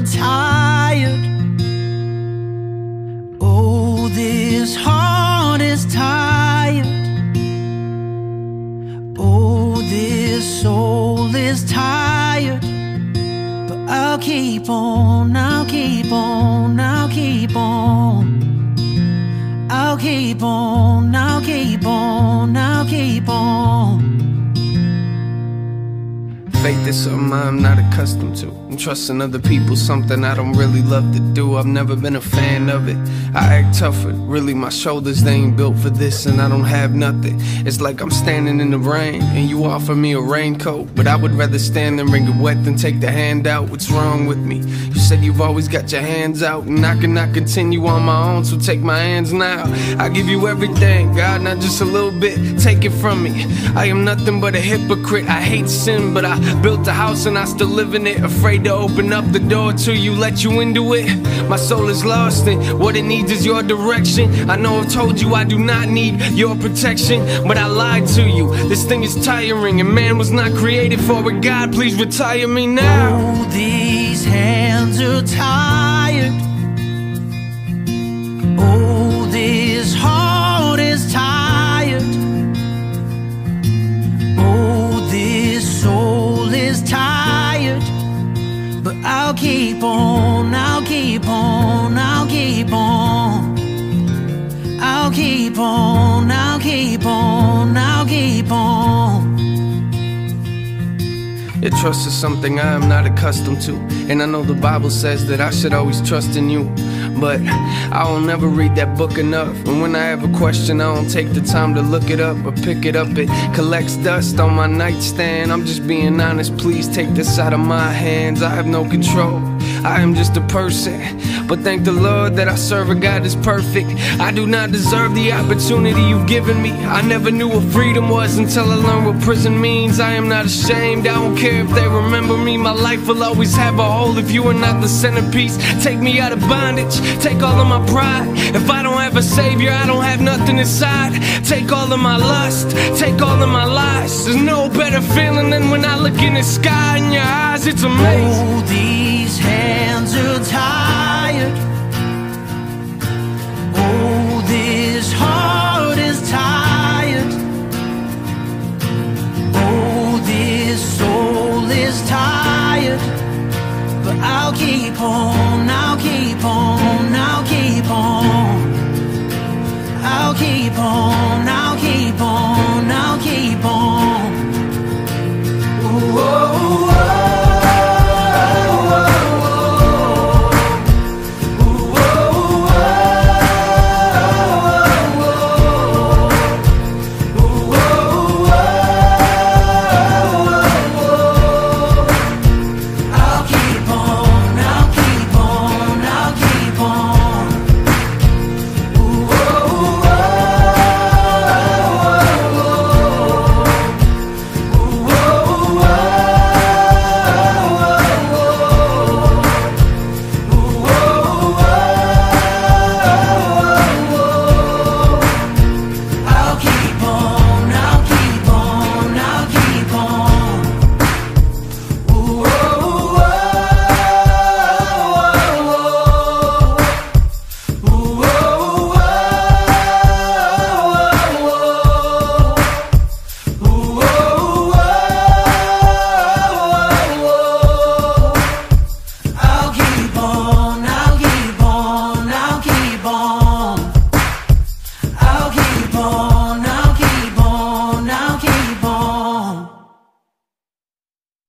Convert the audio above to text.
are tired. Oh, this heart is tired. Oh, this soul is tired. But I'll keep on, I'll keep on, I'll keep on. I'll keep on, I'll keep on, I'll keep on. Faith is something I'm not accustomed to. I'm trusting other people, something I don't really love to do. I've never been a fan of it. I act tougher, really my shoulders, they ain't built for this, and I don't have nothing. It's like I'm standing in the rain, and you offer me a raincoat, but I would rather stand and wring it wet than take the hand out. What's wrong with me? You said you've always got your hands out, and I cannot continue on my own, so take my hands now. I give you everything, God, not just a little bit. Take it from me. I am nothing but a hypocrite. I hate sin, but I built a house and I still live in it. Afraid to open up the door till you let you into it. My soul is lost and what it needs is your direction. I know I've told you I do not need your protection, but I lied to you. This thing is tiring and man was not created for it. God, please retire me now. Oh, these hands are tired. Oh, this heart is tired. Oh, this soul is tired. But I'll keep on, I'll keep on, I'll keep on. I'll keep on, I'll keep on, I'll keep on. Your trust is something I am not accustomed to, and I know the Bible says that I should always trust in you, but I will never read that book enough. And when I have a question, I don't take the time to look it up or pick it up. It collects dust on my nightstand. I'm just being honest, please take this out of my hands. I have no control, I am just a person, but thank the Lord that I serve a God that's perfect. I do not deserve the opportunity you've given me. I never knew what freedom was until I learned what prison means. I am not ashamed, I don't care if they remember me. My life will always have a hole if you are not the centerpiece. Take me out of bondage, take all of my pride. If I don't have a savior, I don't have nothing inside. Take all of my lust, take all of my lies. There's no better feeling than when I look in the sky in your eyes, it's amazing. Oh, these hands are tired. Oh, this heart is tired. Oh, this soul is tired. But I'll keep on, I'll keep on, I'll keep on. I'll keep on, I'll keep on, I'll keep on. Ooh, oh, oh. Keep on.